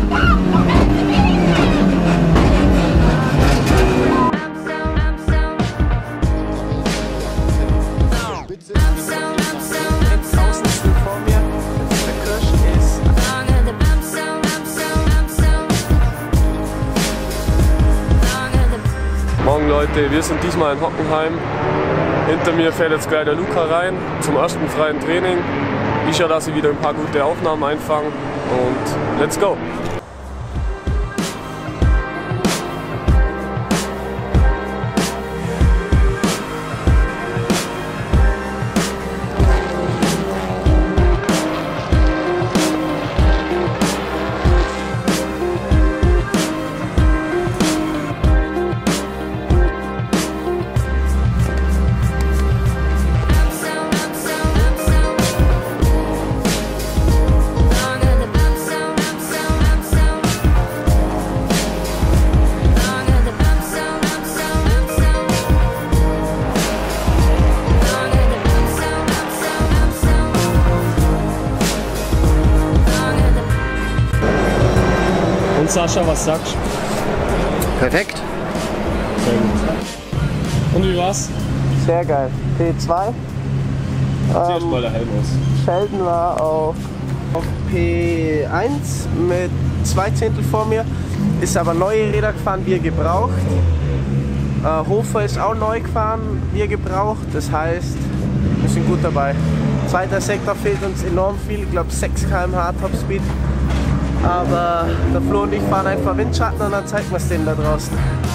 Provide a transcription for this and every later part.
Morgen Leute, wir sind diesmal in Hockenheim. Hinter mir fährt jetzt gleich der Luca rein zum ersten freien Training. Ich schaue, dass ich wieder ein paar gute Aufnahmen einfange und let's go! Sascha, was sagst du? Perfekt. Sehr gut. Und wie war's? Sehr geil. P2. Erzähl mal der Helm aus. Sheldon war auf P1 mit 2 Zehntel vor mir. Ist aber neue Räder gefahren, wir gebraucht. Hofer ist auch neu gefahren, wir gebraucht. Das heißt, wir sind gut dabei. Zweiter Sektor fehlt uns enorm viel. Ich glaube 6 km/h Topspeed. Aber der Flo und ich fahren einfach Windschatten und dann zeigen wir es denen da draußen.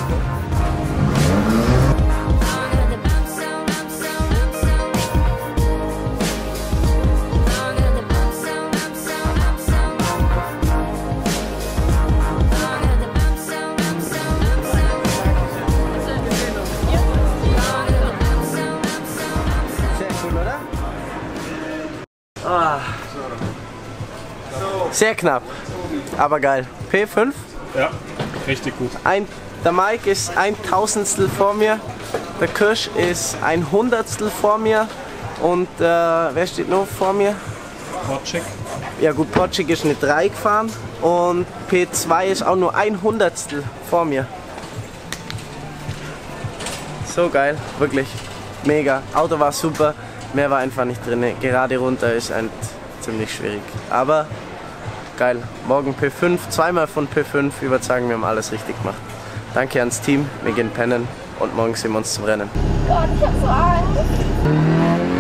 Sehr cool, oder? Ah. Sehr knapp, aber geil. P5? Ja, richtig gut. Der Mike ist 1/1000stel vor mir, der Kirsch ist 100stel vor mir und wer steht noch vor mir? Potschek. Ja gut, Potschek ist eine 3 gefahren und P2 ist auch nur 100stel vor mir. So geil, wirklich mega. Auto war super, mehr war einfach nicht drin. Gerade runter ist ziemlich schwierig, aber geil. Morgen P5, zweimal von P5, überzeugen, wir haben alles richtig gemacht. Danke ans Team, wir gehen pennen und morgen sehen wir uns zum Rennen. Gott, ich hab so Angst.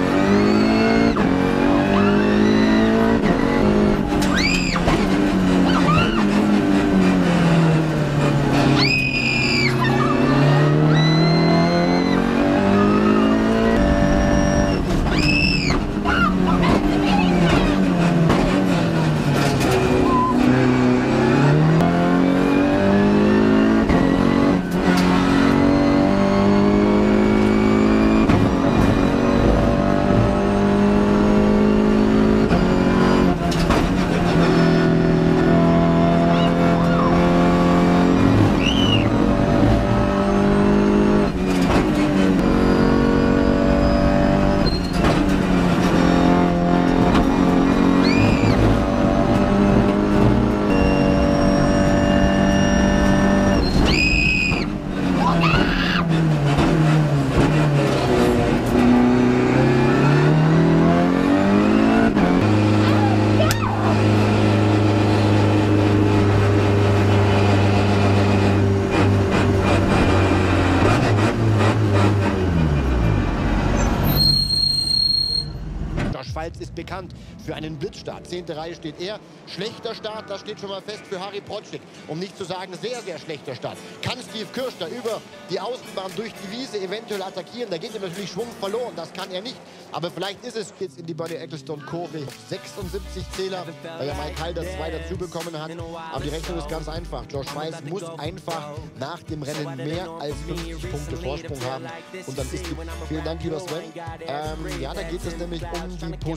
Schweiz ist bekannt für einen Blitzstart. 10. Reihe steht er. Schlechter Start, das steht schon mal fest für Harry Potschek. Um nicht zu sagen, sehr, sehr schlechter Start. Kann Steve Kirsch da über die Außenbahn durch die Wiese eventuell attackieren? Da geht ihm natürlich Schwung verloren, das kann er nicht. Aber vielleicht ist es jetzt in die Bernie Ecclestone Kurve 76 Zähler, weil ja Mike Halder 2 dazu bekommen hat. Aber die Rechnung ist ganz einfach. Josh Weiss muss einfach nach dem Rennen mehr als 50 Punkte Vorsprung haben. Und dann ist die... Vielen Dank, lieber Sven. Ja, da geht es nämlich um die Position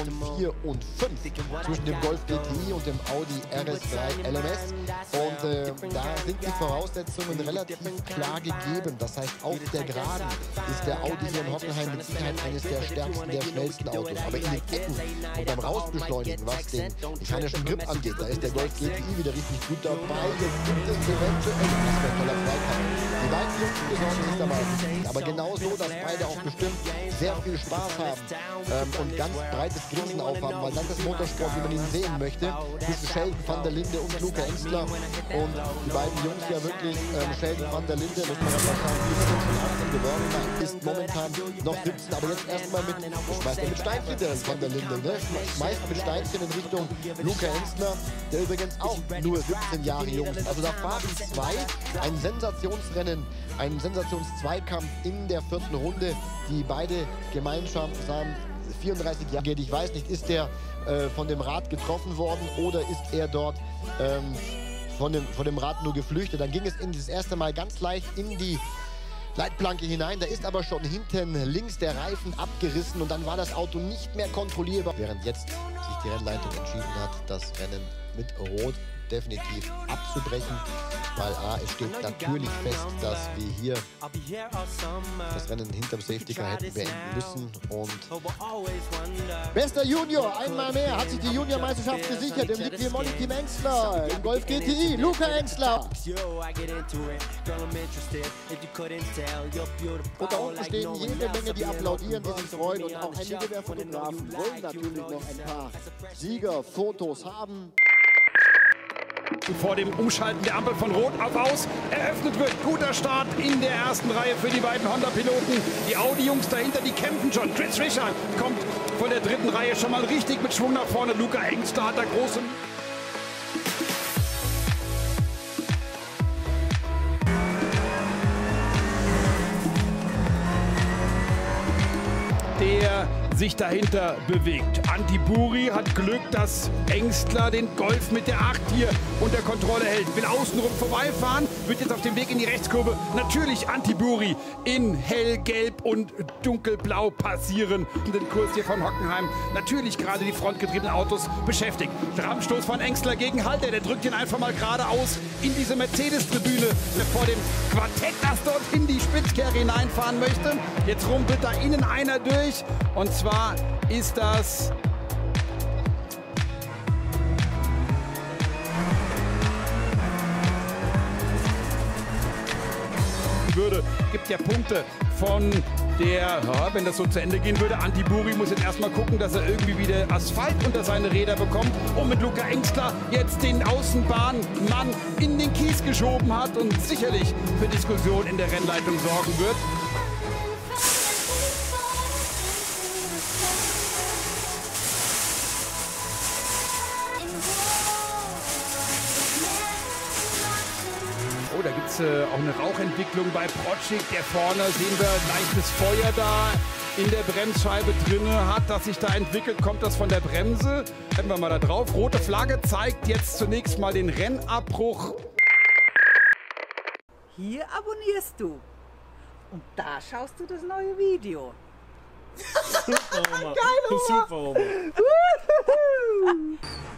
Position 4 und 5 zwischen dem Golf GTI und dem Audi RS3 LMS. Und da sind die Voraussetzungen relativ klar gegeben. Das heißt, auf der Geraden ist der Audi hier in Hockenheim mit Sicherheit eines der stärksten, der schnellsten Autos. Aber in den Ecken und beim Rausbeschleunigen, was den mechanischen Grip angeht, da ist der Golf GTI wieder richtig gut dabei. Jetzt gibt es eventuell, das wäre ein toller Zweikampf. Die beiden Jungs besorgen sich dabei nicht. Aber genau so, dass beide auch bestimmt sehr viel Spaß haben und ganz breites Grinsen aufhaben, weil das ist Motorsport, wie man ihn sehen möchte. Zwischen Sheldon van der Linde und Luca Engstler. Und die beiden Jungs ja wirklich, Sheldon van der Linde, muss man ja mal sagen, die ist 18 geworden, ist momentan noch 17, aber jetzt erstmal schmeißt er mit Steinchen, der van der Linde, ne? Schmeißt mit Steinchen in Richtung Luca Engstler, der übrigens auch nur 17 Jahre jung ist. Also da fahren zwei, ein Sensationsrennen, ein Sensationszweikampf in der 4. Runde, die beide gemeinsam 34 Jahre geht. Ich weiß nicht, ist der von dem Rad getroffen worden oder ist er dort von dem Rad nur geflüchtet? Dann ging es in das erste Mal ganz leicht in die Leitplanke hinein. Da ist aber schon hinten links der Reifen abgerissen und dann war das Auto nicht mehr kontrollierbar. Während jetzt sich die Rennleitung entschieden hat, das Rennen mit Rot definitiv abzubrechen, weil es steht natürlich fest, dass wir hier das Rennen hinterm Safety Car hätten beenden müssen. Und bester Junior, einmal mehr hat sich die Juniormeisterschaft gesichert im Liquier Molly Team Engstler, im Golf GTI, Luca Engstler. Und da unten stehen jede Menge, die applaudieren, die sich freuen, und auch einige der Fotografen wollen natürlich noch ein paar Siegerfotos haben. Vor dem Umschalten der Ampel von Rot auf Aus eröffnet wird. Guter Start in der ersten Reihe für die beiden Honda-Piloten. Die Audi-Jungs dahinter, die kämpfen schon. Chris Richard kommt von der 3. Reihe schon mal richtig mit Schwung nach vorne. Luca Engstler hat da große... der sich dahinter bewegt. Antiburi hat Glück, dass Engstler den Golf mit der 8 hier unter Kontrolle hält. Will außenrum vorbeifahren, wird jetzt auf dem Weg in die Rechtskurve natürlich Antiburi in hellgelb und dunkelblau passieren. Den Kurs hier von Hockenheim natürlich gerade die frontgetriebenen Autos beschäftigt. Rammstoß von Engstler gegen Halter, der drückt ihn einfach mal geradeaus in diese Mercedes-Tribüne vor dem Quartett, das dorthin die Spitzkehre hineinfahren möchte. Jetzt rumpelt da innen einer durch, und zwar ist das gibt ja Punkte von der, wenn das so zu Ende gehen würde, Antiburi muss jetzt erstmal gucken, dass er irgendwie wieder Asphalt unter seine Räder bekommt und mit Luca Engstler jetzt den Außenbahnmann in den Kies geschoben hat und sicherlich für Diskussion in der Rennleitung sorgen wird. Oh, da gibt es auch eine Rauchentwicklung bei Protschik. Der vorne, sehen wir, leichtes Feuer da in der Bremsscheibe drin hat, das sich da entwickelt. Kommt das von der Bremse? Bleiben wir mal da drauf. Rote Flagge zeigt jetzt zunächst mal den Rennabbruch. Hier abonnierst du. Und da schaust du das neue Video. Super, Oma. Geil, Oma. Super, Oma.